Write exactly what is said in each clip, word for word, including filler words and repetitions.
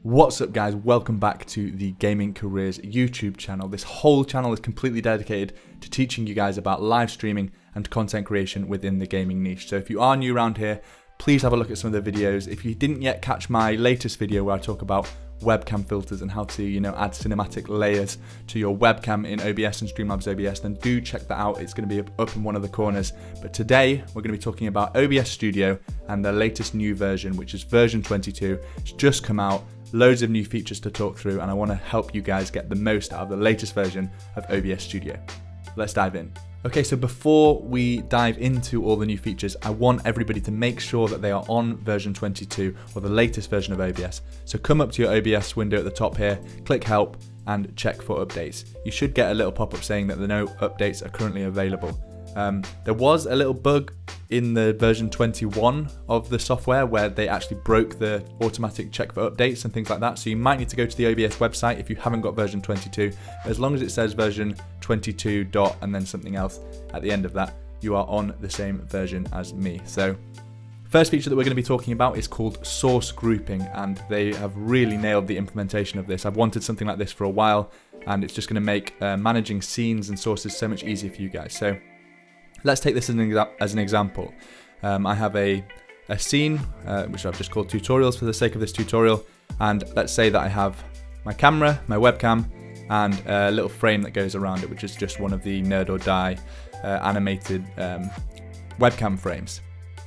What's up guys, welcome back to the Gaming Careers YouTube channel. This whole channel is completely dedicated to teaching you guys about live streaming and content creation within the gaming niche. So if you are new around here, please have a look at some of the videos. If you didn't yet catch my latest video where I talk about webcam filters and how to, you know, add cinematic layers to your webcam in O B S and Streamlabs O B S, then do check that out. It's going to be up in one of the corners. But today we're going to be talking about O B S Studio and the latest new version, which is version twenty-two. It's just come out. Loads of new features to talk through, and I want to help you guys get the most out of the latest version of O B S Studio. Let's dive in. Okay, so before we dive into all the new features, I want everybody to make sure that they are on version twenty-two or the latest version of O B S. So come up to your O B S window at the top here, click help and check for updates. You should get a little pop-up saying that the no updates are currently available. Um, there was a little bug in the version twenty-one of the software where they actually broke the automatic check for updates and things like that. So you might need to go to the O B S website if you haven't got version twenty-two. As long as it says version twenty-two dot and then something else at the end of that, you are on the same version as me. So first feature that we're going to be talking about is called source grouping, and they have really nailed the implementation of this. I've wanted something like this for a while, and it's just going to make uh, managing scenes and sources so much easier for you guys. So let's take this as an, exa as an example. Um, I have a, a scene, uh, which I've just called tutorials for the sake of this tutorial. And let's say that I have my camera, my webcam, and a little frame that goes around it, which is just one of the Nerd or Die uh, animated um, webcam frames.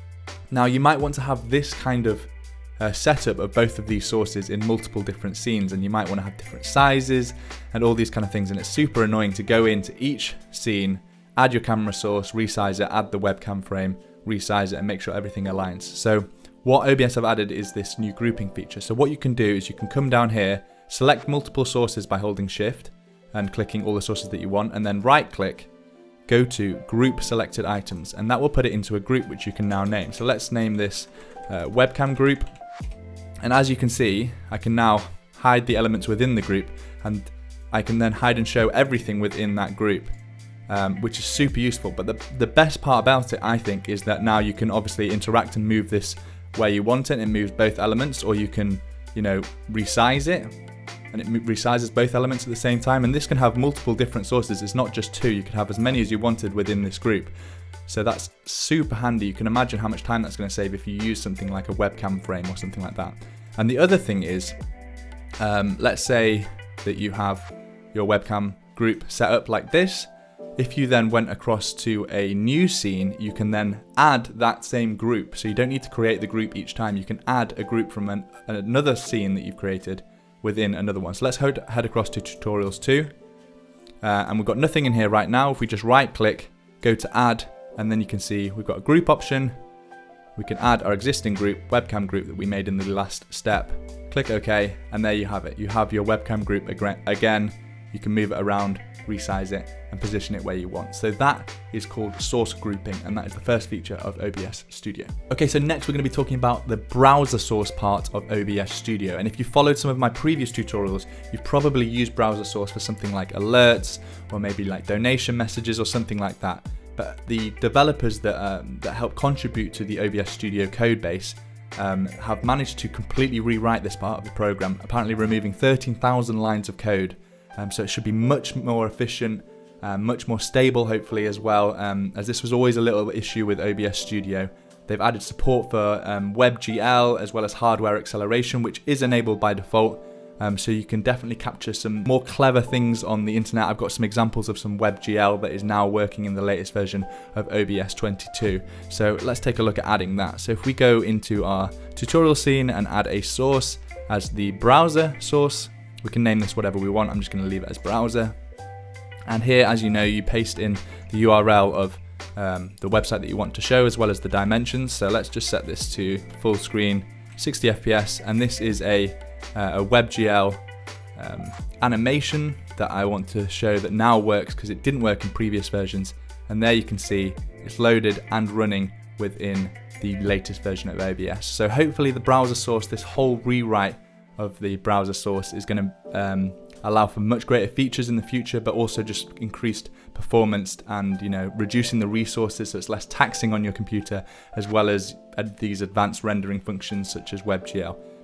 Now you might want to have this kind of uh, setup of both of these sources in multiple different scenes, and you might want to have different sizes and all these kind of things. And it's super annoying to go into each scene, add your camera source, resize it, add the webcam frame, resize it, and make sure everything aligns. So what O B S have added is this new grouping feature. So what you can do is you can come down here, select multiple sources by holding shift and clicking all the sources that you want, and then right click, go to group selected items, and that will put it into a group which you can now name. So let's name this uh, webcam group. And as you can see, I can now hide the elements within the group, and I can then hide and show everything within that group. Um, which is super useful. But the, the best part about it, I think, is that now you can obviously interact and move this where you want it. It moves both elements, or you can, you know, resize it, and it resizes both elements at the same time. And this can have multiple different sources. It's not just two. You can have as many as you wanted within this group. So that's super handy. You can imagine how much time that's going to save if you use something like a webcam frame or something like that. And the other thing is, um, let's say that you have your webcam group set up like this. If you then went across to a new scene, you can then add that same group. So you don't need to create the group each time. You can add a group from an, another scene that you've created within another one. So let's head, head across to tutorials two. Uh, and we've got nothing in here right now. If we just right click, go to add, and then you can see we've got a group option. We can add our existing group, webcam group that we made in the last step. Click OK, and there you have it. You have your webcam group again. You can move it around, resize it, and position it where you want. So that is called source grouping, and that is the first feature of O B S Studio. Okay, so next we're going to be talking about the browser source part of O B S Studio. And if you followed some of my previous tutorials, you've probably used browser source for something like alerts, or maybe like donation messages or something like that. But the developers that, um, that help contribute to the O B S Studio code base um, have managed to completely rewrite this part of the program, apparently removing thirteen thousand lines of code. Um, so it should be much more efficient, uh, much more stable hopefully as well, um, as this was always a little issue with O B S Studio. They've added support for um, WebGL as well as hardware acceleration, which is enabled by default, um, so you can definitely capture some more clever things on the internet. I've got some examples of some WebGL that is now working in the latest version of O B S twenty-two. So let's take a look at adding that. So if we go into our tutorial scene and add a source as the browser source, we can name this whatever we want. I'm just going to leave it as browser. And here, as you know, you paste in the U R L of um, the website that you want to show, as well as the dimensions. So let's just set this to full screen, sixty F P S. And this is a, uh, a WebGL um, animation that I want to show that now works because it didn't work in previous versions. And there you can see it's loaded and running within the latest version of O B S. So hopefully the browser source, this whole rewrite of the browser source, is going to um, allow for much greater features in the future, but also just increased performance and, you know, reducing the resources so it's less taxing on your computer, as well as these advanced rendering functions such as WebGL.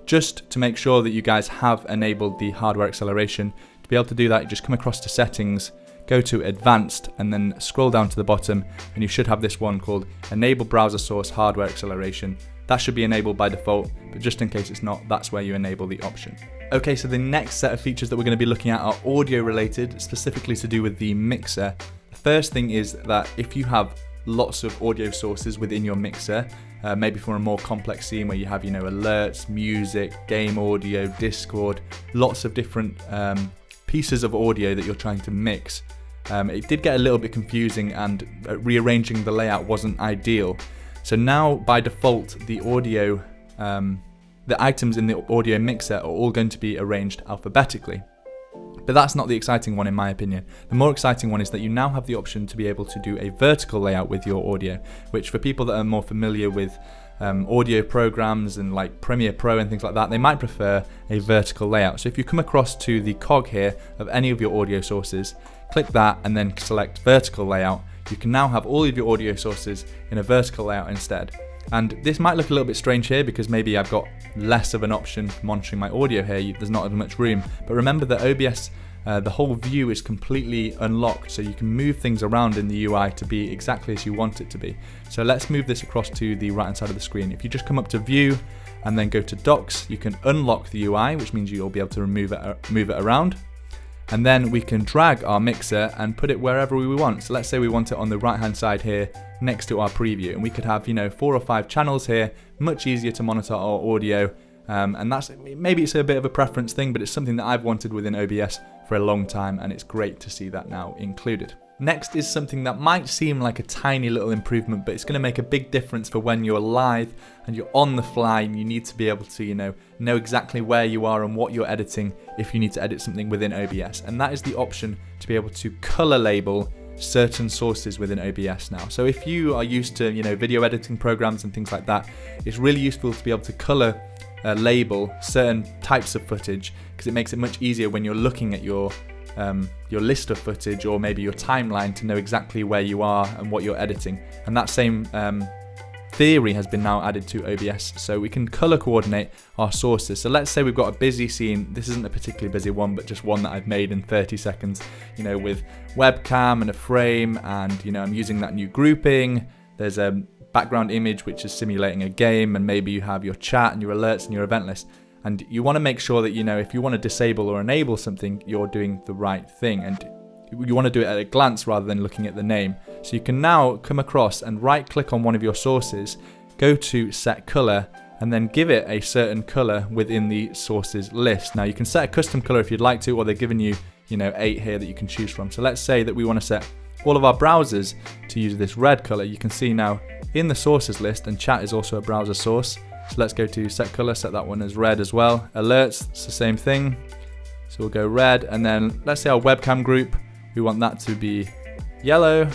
just to make sure that you guys have enabled the hardware acceleration, to be able to do that, you just come across to settings, go to advanced, and then scroll down to the bottom, and you should have this one called enable browser source hardware acceleration. That should be enabled by default, but just in case it's not, that's where you enable the option. Okay, so the next set of features that we're going to be looking at are audio related, specifically to do with the mixer. The first thing is that if you have lots of audio sources within your mixer, uh, maybe for a more complex scene where you have, you know, alerts, music, game audio, Discord, lots of different um, pieces of audio that you're trying to mix, um, it did get a little bit confusing, and uh, rearranging the layout wasn't ideal. So now by default, the audio, um, the items in the audio mixer are all going to be arranged alphabetically. But that's not the exciting one in my opinion. The more exciting one is that you now have the option to be able to do a vertical layout with your audio, which for people that are more familiar with um, audio programs and like Premiere Pro and things like that, they might prefer a vertical layout. So if you come across to the cog here of any of your audio sources, click that and then select vertical layout. You can now have all of your audio sources in a vertical layout instead. And this might look a little bit strange here because maybe I've got less of an option for monitoring my audio here, there's not as much room. But remember that O B S, uh, the whole view is completely unlocked, so you can move things around in the U I to be exactly as you want it to be. So let's move this across to the right hand side of the screen. If you just come up to view and then go to docs, you can unlock the U I, which means you'll be able to move it, move it around. And then we can drag our mixer and put it wherever we want. So let's say we want it on the right hand side here next to our preview, and we could have, you know, four or five channels here, much easier to monitor our audio. Um, and that's, maybe it's a bit of a preference thing, but it's something that I've wanted within O B S for a long time, and it's great to see that now included. Next is something that might seem like a tiny little improvement, but it's going to make a big difference for when you're live and you're on the fly and you need to be able to, you know, know exactly where you are and what you're editing if you need to edit something within O B S. And that is the option to be able to color label certain sources within O B S now. So if you are used to, you know, video editing programs and things like that, it's really useful to be able to color uh, label certain types of footage, because it makes it much easier when you're looking at your Um, your list of footage or maybe your timeline to know exactly where you are and what you're editing. And that same um, theory has been now added to O B S, so we can color coordinate our sources. So let's say we've got a busy scene. This isn't a particularly busy one, but just one that I've made in thirty seconds, you know, with webcam and a frame, and you know, I'm using that new grouping. There's a background image which is simulating a game, and maybe you have your chat and your alerts and your event list. And you want to make sure that, you know, if you want to disable or enable something, you're doing the right thing. And you want to do it at a glance rather than looking at the name. So you can now come across and right click on one of your sources, go to set color, and then give it a certain color within the sources list. Now you can set a custom color if you'd like to, or they're giving you, you know, eight here that you can choose from. So let's say that we want to set all of our browsers to use this red color. You can see now in the sources list, and chat is also a browser source. So let's go to set color, set that one as red as well. Alerts, it's the same thing. So we'll go red, and then let's say our webcam group, we want that to be yellow,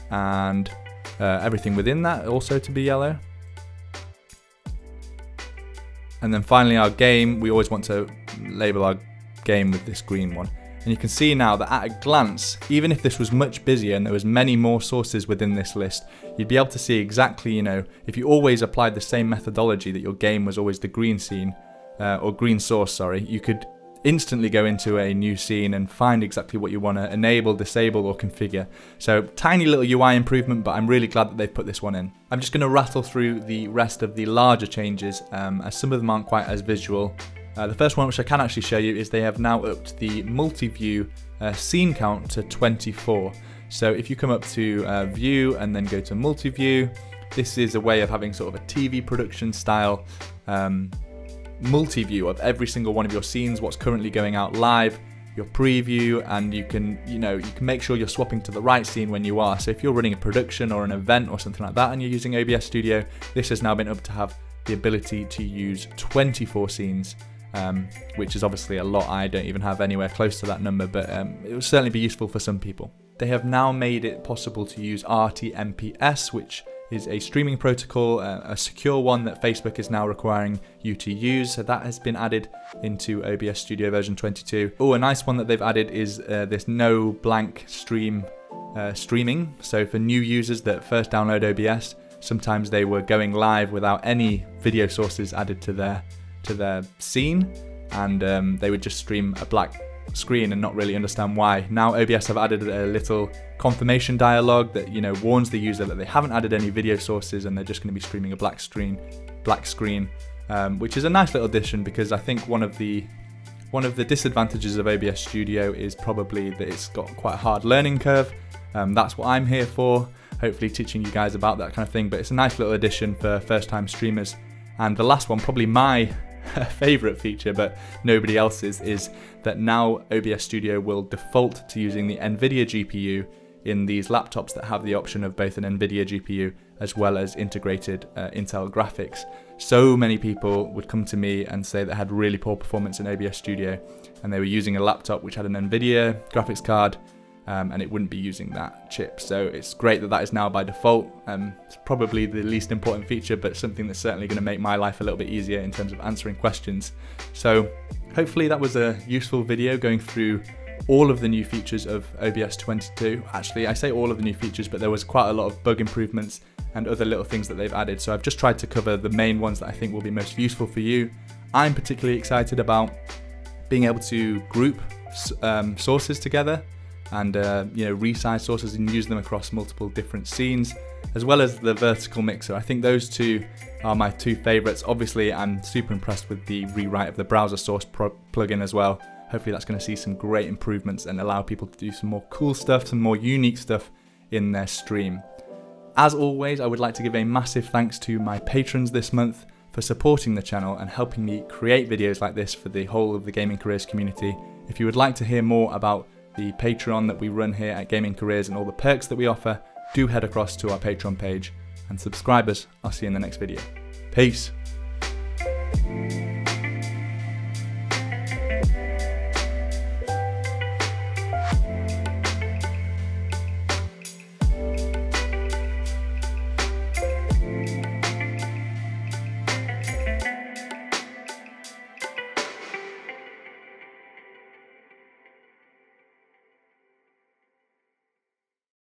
and uh, everything within that also to be yellow. And then finally our game, we always want to label our game with this green one. And you can see now that at a glance, even if this was much busier and there was many more sources within this list, you'd be able to see exactly, you know, if you always applied the same methodology that your game was always the green scene, uh, or green source, sorry, you could instantly go into a new scene and find exactly what you want to enable, disable, or configure. So tiny little U I improvement, but I'm really glad that they've put this one in. I'm just going to rattle through the rest of the larger changes, um, as some of them aren't quite as visual. Uh, the first one, which I can actually show you, is they have now upped the multi-view uh, scene count to twenty-four. So if you come up to uh, view and then go to multi-view, this is a way of having sort of a T V production style um, multi-view of every single one of your scenes, what's currently going out live, your preview, and you can, you know, you can make sure you're swapping to the right scene when you are. So if you're running a production or an event or something like that and you're using O B S Studio, this has now been up to have the ability to use twenty-four scenes. Um, which is obviously a lot. I don't even have anywhere close to that number, but um, it will certainly be useful for some people. They have now made it possible to use R T M P S, which is a streaming protocol, uh, a secure one that Facebook is now requiring you to use. So that has been added into O B S Studio version twenty-two. Oh, a nice one that they've added is uh, this no blank stream uh, streaming. So for new users that first download O B S, sometimes they were going live without any video sources added to their to their scene, and um, they would just stream a black screen and not really understand why. Now O B S have added a little confirmation dialog that, you know, warns the user that they haven't added any video sources and they're just going to be streaming a black screen, black screen, um, which is a nice little addition, because I think one of the one of the disadvantages of O B S Studio is probably that it's got quite a hard learning curve. Um, that's what I'm here for, hopefully teaching you guys about that kind of thing. But it's a nice little addition for first-time streamers. And the last one, probably my favorite feature, but nobody else's, is that now O B S Studio will default to using the NVIDIA G P U in these laptops that have the option of both an NVIDIA G P U as well as integrated uh, Intel graphics. So many people would come to me and say they had really poor performance in O B S Studio, and they were using a laptop which had an NVIDIA graphics card, um, and it wouldn't be using that chip. So it's great that that is now by default. Um, it's probably the least important feature, but something that's certainly going to make my life a little bit easier in terms of answering questions. So hopefully that was a useful video going through all of the new features of O B S twenty-two. Actually, I say all of the new features, but there was quite a lot of bug improvements and other little things that they've added. So I've just tried to cover the main ones that I think will be most useful for you. I'm particularly excited about being able to group um, sources together and uh, you know, resize sources and use them across multiple different scenes, as well as the vertical mixer. I think those two are my two favorites. Obviously, I'm super impressed with the rewrite of the browser source plugin as well. Hopefully that's going to see some great improvements and allow people to do some more cool stuff, some more unique stuff in their stream. As always, I would like to give a massive thanks to my patrons this month for supporting the channel and helping me create videos like this for the whole of the Gaming Careers community. If you would like to hear more about the Patreon that we run here at Gaming Careers and all the perks that we offer, do head across to our Patreon page. And subscribers, I'll see you in the next video. Peace.